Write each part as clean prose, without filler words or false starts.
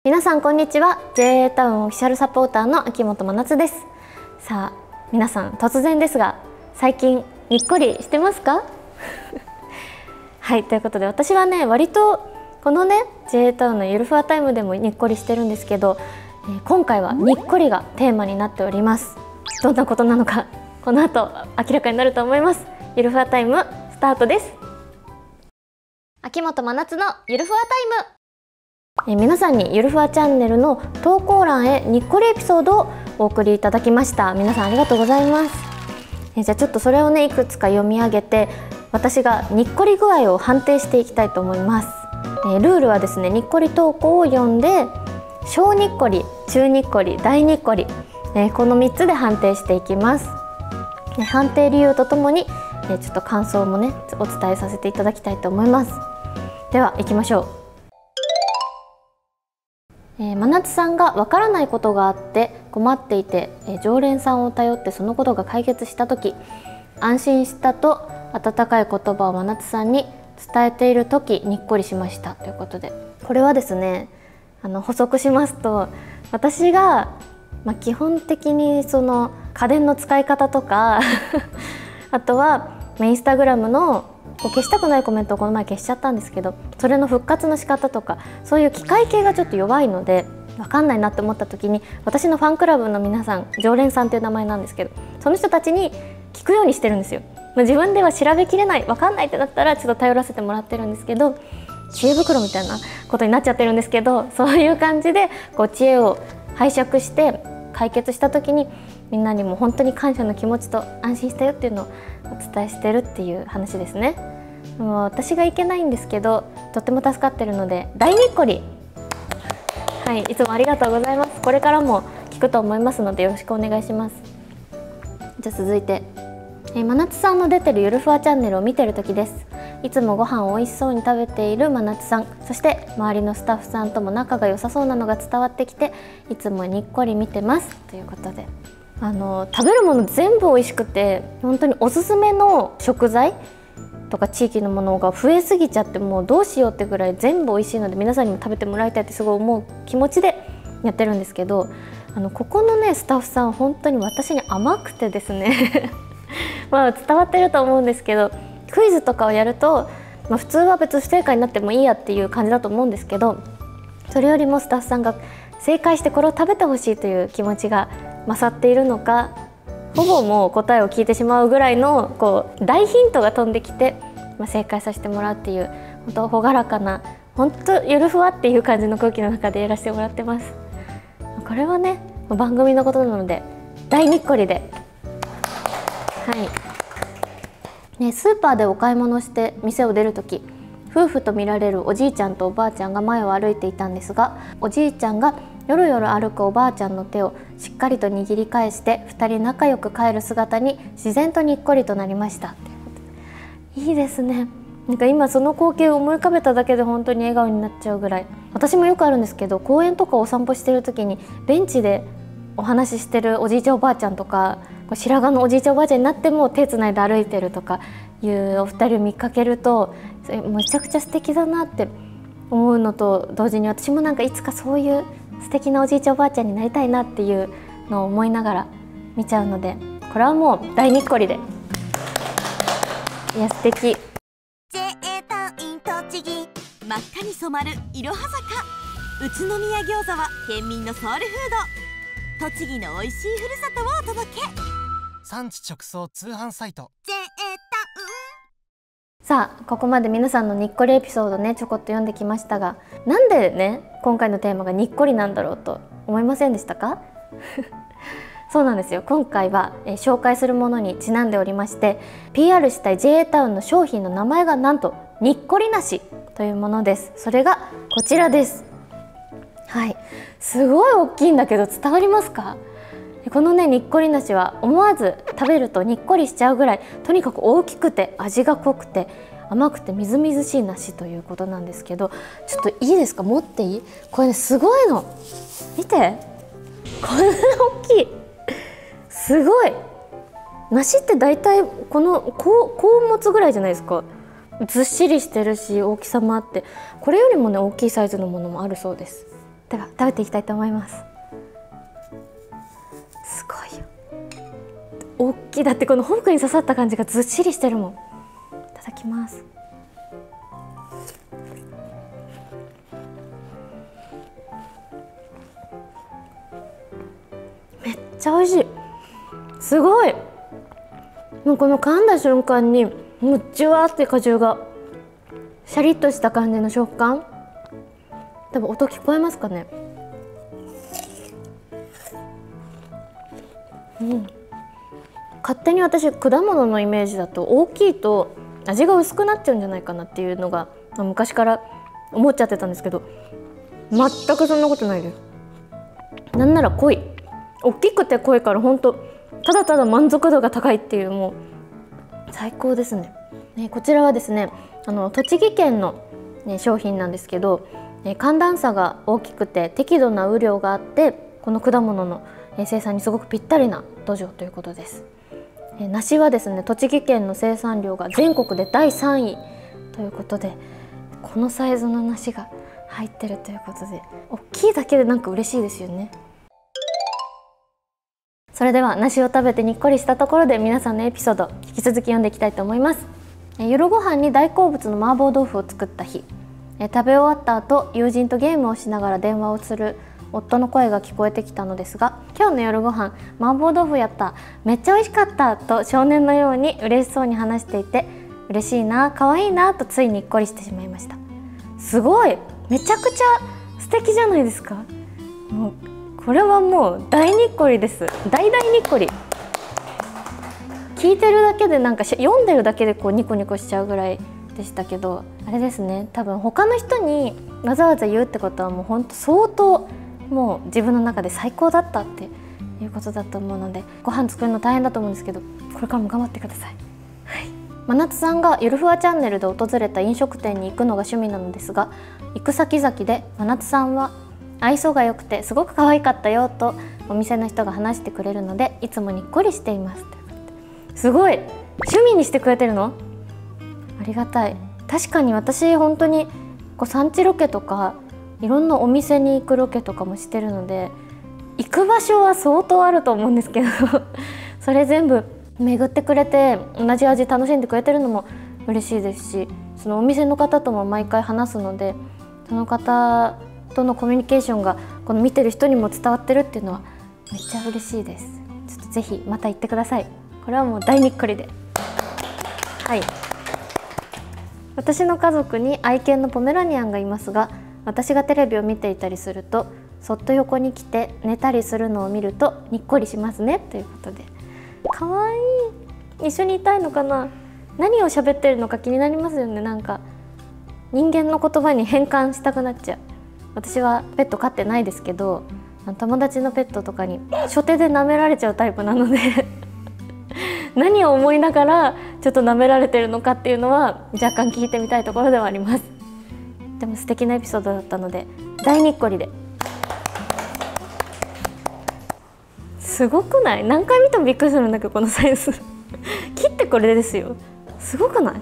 皆さんこんにちは。 JA タウンオフィシャルサポーターの秋元真夏です。さあ皆さん、突然ですが最近にっこりしてますか？はい、ということで私はね、割とこのね JA タウンのゆるふわタイムでもにっこりしてるんですけど、今回はにっこりがテーマになっております。どんなことなのかこの後明らかになると思います。ゆるふわタイムスタートです。秋元真夏のゆるふわタイム。皆さんにゆるふわチャンネルの投稿欄へにっこりエピソードをお送りいただきました。皆さんありがとうございます。じゃあちょっとそれをねいくつか読み上げて、私がにっこり具合を判定していきたいと思います。ルールはですね、にっこり投稿を読んで小にっこり、中にっこり、大にっこり、この3つで判定していきます。判定理由とともにちょっと感想もねお伝えさせていただきたいと思います。では行きましょう。真夏さんがわからないことがあって困っていて、常連さんを頼ってそのことが解決した時、安心したと温かい言葉を真夏さんに伝えている時にっこりしましたということで、これはですね、補足しますと、私が、基本的にその家電の使い方とかあとはインスタグラムの消したくないコメントをこの前消しちゃったんですけど、それの復活の仕方とか、そういう機械系がちょっと弱いので分かんないなって思った時に、私のファンクラブの皆さん、常連さんっていう名前なんですけど、その人たちに聞くようにしてるんですよ。自分では調べきれない、分かんないってなったらちょっと頼らせてもらってるんですけど、知恵袋みたいなことになっちゃってるんですけど、そういう感じで知恵を拝借して解決した時に、みんなにも本当に感謝の気持ちと安心したよっていうのをお伝えしてるっていう話ですね。もう私がいけないんですけど、とっても助かってるので大にっこり、はい、いつもありがとうございます。これからも聞くと思いますのでよろしくお願いします。じゃあ続いて、真夏さんの出てるゆるふわチャンネルを見てる時です。いつもご飯を美味しそうに食べている真夏さん、そして周りのスタッフさんとも仲が良さそうなのが伝わってきて、いつもにっこり見てますということで、食べるもの全部美味しくて、本当におすすめの食材とか地域のものが増えすぎちゃって、もうどうしようってぐらい全部美味しいので、皆さんにも食べてもらいたいってすごい思う気持ちでやってるんですけど、ここのねスタッフさん本当に私に甘くてですね伝わってると思うんですけど、クイズとかをやると、普通は別に不正解になってもいいやっていう感じだと思うんですけど、それよりもスタッフさんが正解してこれを食べてほしいという気持ちが勝っているのか、ほぼもう答えを聞いてしまうぐらいの大ヒントが飛んできて、正解させてもらうっていう、本当朗らかな、本当ゆるふわっていう感じの空気の中でやらせてもらってます。これはね番組のことなので大にっこりで、はいね、スーパーでお買い物して店を出る時、夫婦と見られるおじいちゃんとおばあちゃんが前を歩いていたんですが、おじいちゃんがよろよろ歩くおばあちゃんの手をしっかりと握り返して2人仲良く帰る姿に自然とにっこりとなりました。いいですね。なんか今その光景を思い浮かべただけで本当に笑顔になっちゃうぐらい。私もよくあるんですけど、公園とかお散歩してる時にベンチでお話ししてるおじいちゃんおばあちゃんとか、白髪のおじいちゃんおばあちゃんになっても手つないで歩いてるとかいうお二人を見かけると、めちゃくちゃ素敵だなって思うのと同時に、私もなんかいつかそういう素敵なおじいちゃんおばあちゃんになりたいなっていうのを思いながら見ちゃうので、これはもう大にっこりで、いや素敵。 JA タウン栃木、真っ赤に染まるいろは坂。宇都宮餃子は県民のソウルフード。栃木の美味しいふるさとをお届け。 産地直送通販サイト JA タウン。 さあここまで皆さんのにっこりエピソードねちょこっと読んできましたが、なんでね今回のテーマがにっこりなんだろうと思いませんでしたか？そうなんですよ。今回は、紹介するものにちなんでおりまして、 PR したい JA タウンの商品の名前がなんとにっこり梨というものです。それがこちらです。はい、すごい大きいんだけど伝わりますか？このねにっこり梨は思わず食べるとにっこりしちゃうぐらい、とにかく大きくて味が濃くて甘くてみずみずしい梨ということなんですけど、ちょっといいですか、持っていい？これねすごいの、見て、こんな大きい、すごい。梨ってだいたいこの甲物ぐらいじゃないですか。ずっしりしてるし大きさもあって、これよりもね大きいサイズのものもあるそうです。 では食べていきたいと思います。すごいよ、大きい。だってこのフォークに刺さった感じがずっしりしてるもん。いただきます。めっちゃ美味しい。すごい。もうこの噛んだ瞬間にもうジュワーって果汁がシャリッとした感じの食感。多分音聞こえますかね。勝手に私果物のイメージだと大きいと味が薄くなっちゃうんじゃないかなっていうのが昔から思っちゃってたんですけど、全くそんなことないです。なんなら濃い、大きくて濃いから本当ただただ満足度が高いっていう、もう最高ですね。こちらはですね、栃木県の、商品なんですけど、寒暖差が大きくて適度な雨量があって、この果物の生産にすごくぴったりな土壌ということです。梨はですね、栃木県の生産量が全国で第3位ということで、このサイズの梨が入ってるということで、大きいだけでなんか嬉しいですよね。それでは梨を食べてにっこりしたところで、皆さんのエピソード引き続き読んでいきたいと思います。夜ご飯に大好物の麻婆豆腐を作った日、食べ終わった後友人とゲームをしながら電話をする夫の声が聞こえてきたのですが、今日の夜ご飯麻婆豆腐やった、めっちゃ美味しかったと少年のように嬉しそうに話していて、嬉しいな、可愛いなとついにっこりしてしまいました。すごい、めちゃくちゃ素敵じゃないですか。もうこれはもう大にっこりです。大々にっこり。聞いてるだけでなんか読んでるだけでこうニコニコしちゃうぐらいでしたけど、あれですね、多分他の人にわざわざ言うってことはもう本当相当もう自分の中で最高だったっていうことだと思うので、ご飯作るの大変だと思うんですけど、これからも頑張ってください。はい、真夏さんがゆるふわチャンネルで訪れた飲食店に行くのが趣味なのですが、行く先々で真夏さんは愛想が良くてすごく可愛かったよとお店の人が話してくれるので、いつもにっこりしています。すごい、趣味にしてくれてるの？ありがたい。確かに私本当にこう産地ロケとかいろんなお店に行くロケとかもしてるので、行く場所は相当あると思うんですけどそれ全部巡ってくれて同じ味楽しんでくれてるのも嬉しいですし、そのお店の方とも毎回話すので、その方とのコミュニケーションがこの見てる人にも伝わってるっていうのはめっちゃ嬉しいです。ちょっとぜひまた行ってください。これはもう大にっこりで。はい、私の家族に愛犬のポメラニアンがいますが、私がテレビを見ていたりするとそっと横に来て寝たりするのを見るとにっこりしますねということで、かわいい。一緒にいたいのかな。何を喋ってるのか気になりますよね。なんか人間の言葉に変換したくなっちゃう。私はペット飼ってないですけど、友達のペットとかに初手で舐められちゃうタイプなので何を思いながらちょっと舐められてるのかっていうのは若干聞いてみたいところではあります。でも素敵なエピソードだったので大にっこりで。すごくない？何回見てもびっくりするんだけど、このサイズ切ってこれですよ。すごくない？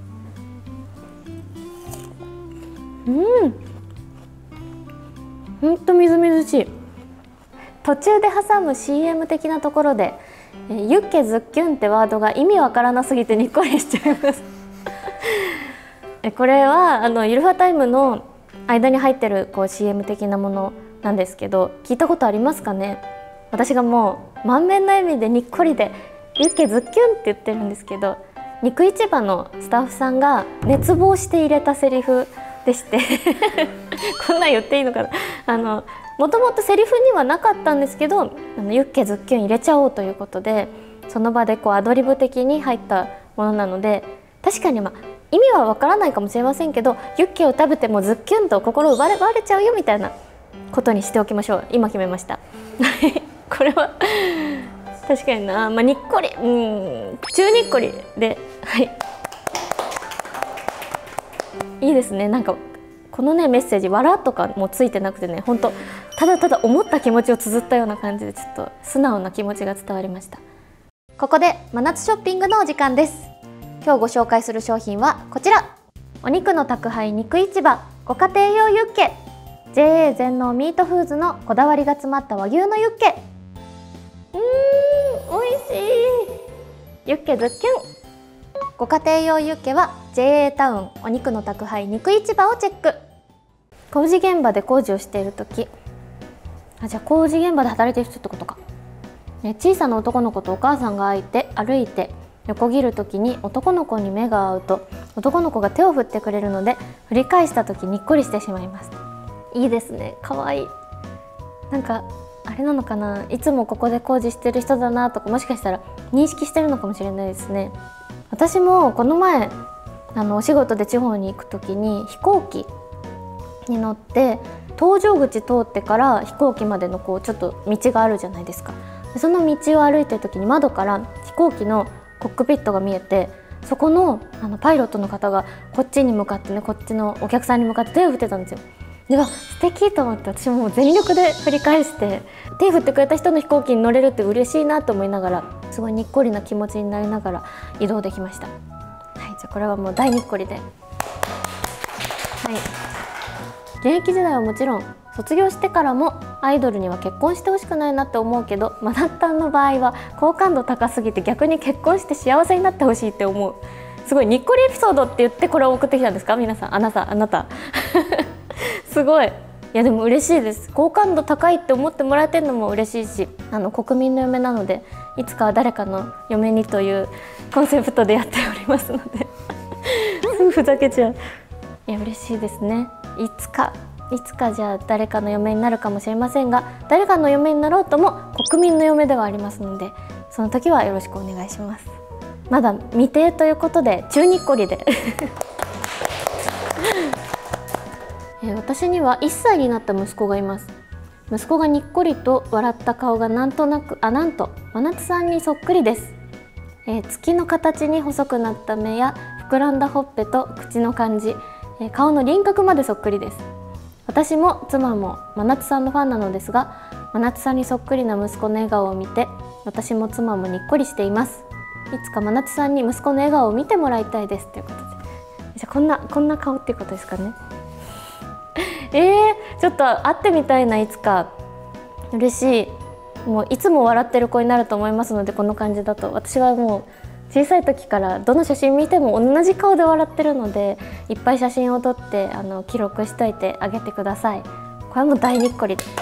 ほんとみずみずしい。途中で挟む CM 的なところでユッケズッキュンってワードが意味わからなすぎてにっこりしちゃいますこれはゆるふわタイムの間に入ってるこう CM 的なものなんですけど、聞いたことありますかね。私がもう満面の笑みでにっこりでユッケズッキュンって言ってるんですけど、肉市場のスタッフさんが熱望して入れたセリフでしてこんなん言っていいのかな。もともとセリフにはなかったんですけど、ユッケズッキュン入れちゃおうということで、その場でこうアドリブ的に入ったものなので、確かに意味はわからないかもしれませんけど、ユッケを食べてもズッキュンと心奪われちゃうよみたいなことにしておきましょう。今決めましたこれは確かにな、にっこり、中にっこりで、はい、いいですね。なんかこのねメッセージ笑とかもついてなくてね、本当ただただ思った気持ちを綴ったような感じで、ちょっと素直な気持ちが伝わりました。ここで真夏ショッピングのお時間です。今日ご紹介する商品はこちら、お肉の宅配肉市場ご家庭用ユッケ。 JA 全農ミートフーズのこだわりが詰まった和牛のユッケ。美味しい。ユッケズッキュン。ご家庭用ユッケは JA タウンお肉の宅配肉市場をチェック。工事現場で工事をしている時、じゃあ工事現場で働いている人ってことか。小さな男の子とお母さんが歩いて横切る時に男の子に目が合うと男の子が手を振ってくれるので振り返した時にっこりしてしまいます。いいですね、かわいい。なんかあれなのかな、いつもここで工事してる人だなとか、もしかしたら認識してるのかもしれないですね。私もこの前お仕事で地方に行く時に飛行機に乗って搭乗口通ってから飛行機までのちょっと道があるじゃないですか。その道を歩いてる時に窓から飛行機のコックピットが見えて、そこのパイロットの方がこっちに向かってね、こっちのお客さんに向かって手を振ってたんですよ。では素敵と思って、私も全力で振り返して手振ってくれた人の飛行機に乗れるって嬉しいなと思いながら、すごいにっこりな気持ちになりながら移動できました。はい、じゃあこれはもう大にっこりで。はい、現役時代はもちろん卒業してからもアイドルには結婚してほしくないなって思うけど、マナッタンの場合は好感度高すぎて逆に結婚して幸せになってほしいって思う。すごいにっこりエピソードって言ってこれを送ってきたんですか皆さん。あなたすごい。いやでも嬉しいです。好感度高いって思ってもらえてるのも嬉しいし、国民の嫁なのでいつかは誰かの嫁にというコンセプトでやっておりますのですぐふざけちゃう。いや嬉しいですね。いつかじゃあ誰かの嫁になるかもしれませんが、誰かの嫁になろうとも国民の嫁ではありますので、その時はよろしくお願いします。まだ未定ということで中にっこりで私には1歳になった息子がいます。息子がにっこりと笑った顔がなんと真夏さんにそっくりです。月の形に細くなった目や膨らんだほっぺと口の感じ、顔の輪郭までそっくりです。私も妻も真夏さんのファンなのですが、真夏さんにそっくりな息子の笑顔を見て私も妻もにっこりしています。いつか真夏さんに息子の笑顔を見てもらいたいですということで、じゃあこんな顔っていうことですかね。ちょっと会ってみたいな、いつか。嬉しい。もういつも笑ってる子になると思いますので、この感じだと。私はもう小さい時からどの写真見ても同じ顔で笑ってるので、いっぱい写真を撮って記録しといてあげてください。これはもう大にっこりで。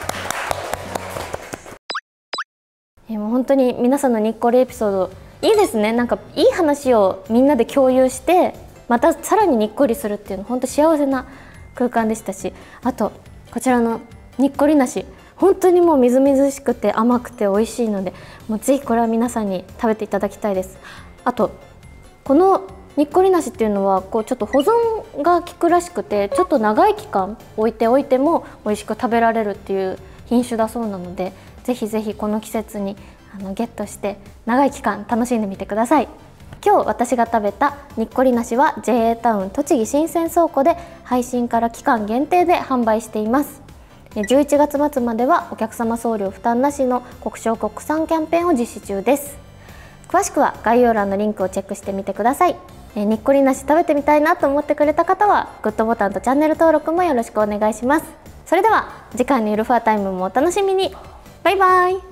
もう本当に皆さんのにっこりエピソードいいですね。なんかいい話をみんなで共有してまたさらににっこりするっていうの本当幸せな空間でしたし、あとこちらのにっこり梨、本当にもうみずみずしくて甘くて美味しいので、もうぜひこれは皆さんに食べていただきたいです。あとこのにっこり梨っていうのはちょっと保存が効くらしくて、ちょっと長い期間置いておいても美味しく食べられるっていう品種だそうなので、ぜひぜひこの季節にゲットして長い期間楽しんでみてください。今日私が食べたにっこり梨は JA タウン栃木新鮮倉庫で配信から期間限定で販売しています。11月末まではお客様送料負担なしの国消国産キャンペーンを実施中です。詳しくは概要欄のリンクをチェックしてみてください。にっこり梨食べてみたいなと思ってくれた方はグッドボタンとチャンネル登録もよろしくお願いします。それでは次回のゆるふわタイムもお楽しみに。バイバイ。